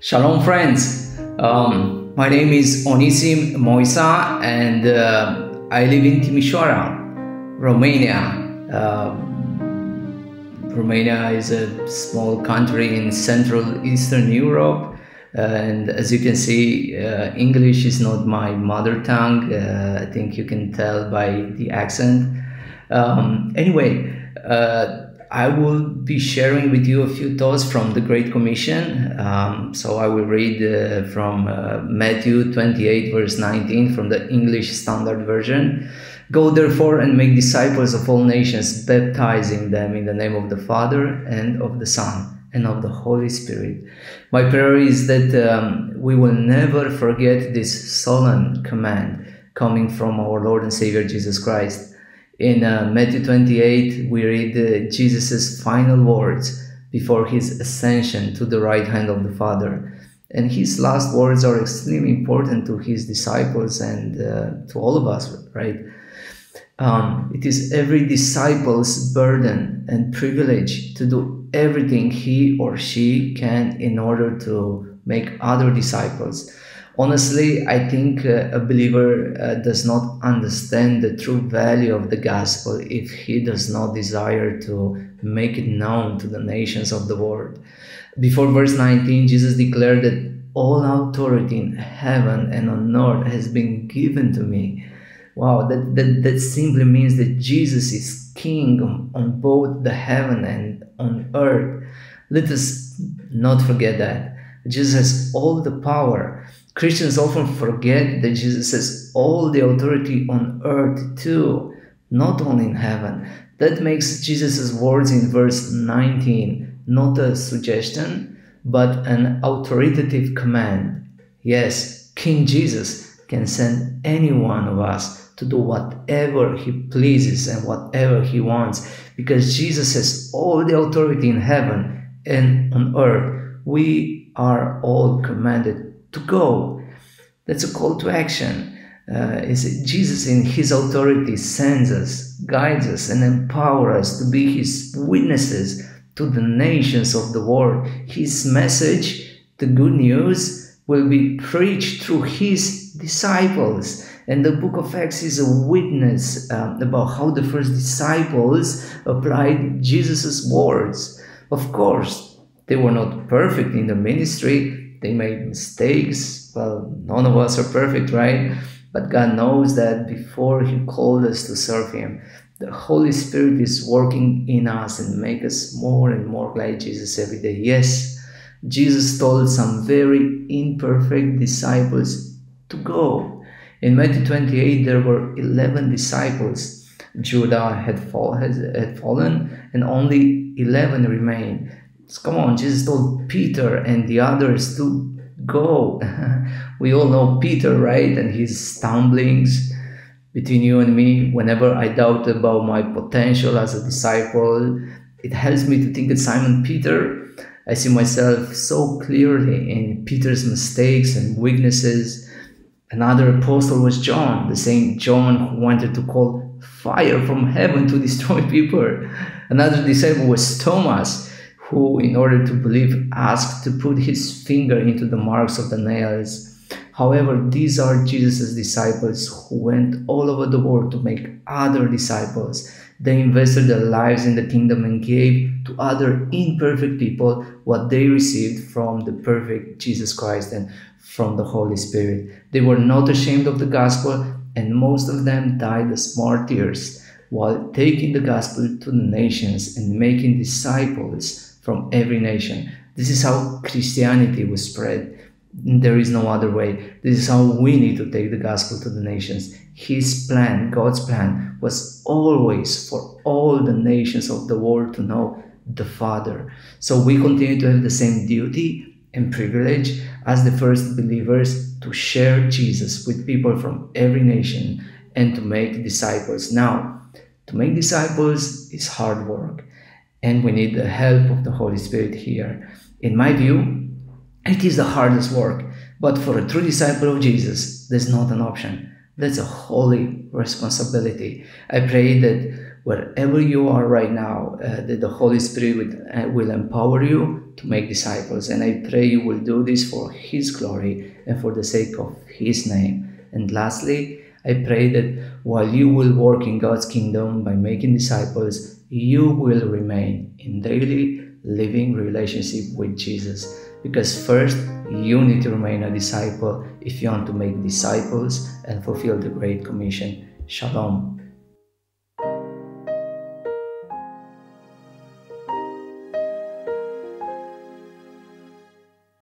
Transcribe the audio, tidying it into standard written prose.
Shalom, friends. My name is Onisim Moisa, and I live in Timișoara, Romania. Romania is a small country in Central Eastern Europe, and as you can see, English is not my mother tongue. I think you can tell by the accent. Anyway, I will be sharing with you a few thoughts from the Great Commission. So I will read from Matthew 28 verse 19 from the English Standard Version. Go therefore and make disciples of all nations, baptizing them in the name of the Father and of the Son and of the Holy Spirit. My prayer is that we will never forget this solemn command coming from our Lord and Savior Jesus Christ. In Matthew 28, we read Jesus' final words before his ascension to the right hand of the Father. And his last words are extremely important to his disciples and to all of us, right? It is every disciple's burden and privilege to do everything he or she can in order to make other disciples. Honestly, I think a believer does not understand the true value of the gospel if he does not desire to make it known to the nations of the world. Before verse 19, Jesus declared that all authority in heaven and on earth has been given to me. Wow, that simply means that Jesus is king on both the heaven and on earth. Let us not forget that. Jesus has all the power. Christians often forget that Jesus has all the authority on earth too, not only in heaven. That makes Jesus' words in verse 19 not a suggestion, but an authoritative command. Yes, King Jesus can send any one of us to do whatever he pleases and whatever he wants, because Jesus has all the authority in heaven and on earth. We are all commanded to go. That's a call to action. Jesus in his authority sends us, guides us, and empowers us to be his witnesses to the nations of the world. His message, the good news, will be preached through his disciples. And the book of Acts is a witness about how the first disciples applied Jesus' words. Of course, they were not perfect in the ministry. They made mistakes. Well, none of us are perfect, right? But God knows that before he called us to serve him, the Holy Spirit is working in us and make us more and more like Jesus every day. Yes, Jesus told some very imperfect disciples to go. In Matthew 28, there were 11 disciples. Judah had fallen, and only 11 remained. Come on, Jesus told Peter and the others to go. We all know Peter, right? And his stumblings. Between you and me, whenever I doubt about my potential as a disciple, it helps me to think that Simon Peter, I see myself so clearly in Peter's mistakes and weaknesses. Another apostle was John, the same John who wanted to call fire from heaven to destroy people. Another disciple was Thomas, who, in order to believe, asked to put his finger into the marks of the nails. However, these are Jesus' disciples who went all over the world to make other disciples. They invested their lives in the kingdom and gave to other imperfect people what they received from the perfect Jesus Christ and from the Holy Spirit. They were not ashamed of the gospel, and most of them died as martyrs while taking the gospel to the nations and making disciples from every nation. This is how Christianity was spread. There is no other way. This is how we need to take the gospel to the nations. His plan, God's plan, was always for all the nations of the world to know the Father. So we continue to have the same duty and privilege as the first believers to share Jesus with people from every nation and to make disciples. Now, to make disciples is hard work, and we need the help of the Holy Spirit here. In my view, it is the hardest work, but for a true disciple of Jesus, there's not an option. That's a holy responsibility. I pray that wherever you are right now, that the Holy Spirit will empower you to make disciples. And I pray you will do this for His glory and for the sake of His name. And lastly, I pray that while you will work in God's kingdom by making disciples, you will remain in daily living relationship with Jesus. Because first, you need to remain a disciple if you want to make disciples and fulfill the Great Commission. Shalom.